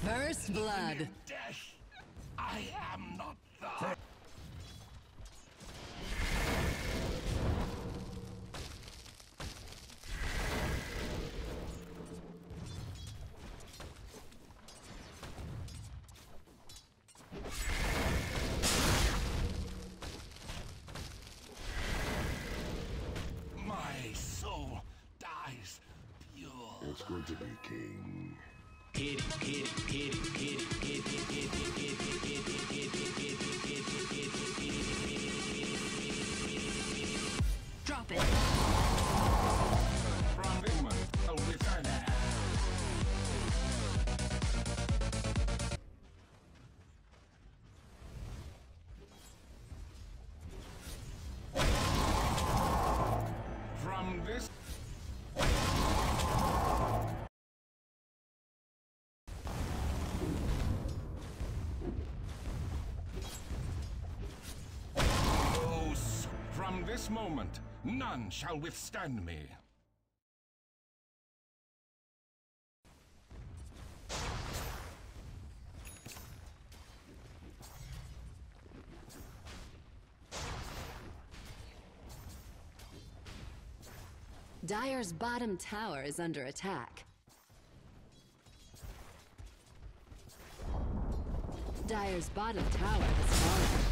First blood. Death. I am not the. My soul dies pure. It's good to be king. Drop it. From England, a returner. From this. From this moment, none shall withstand me. Dire's bottom tower is under attack. Dire's bottom tower has fallen.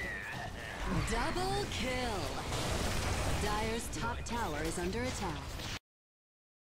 Double kill! Dire's top tower is under attack.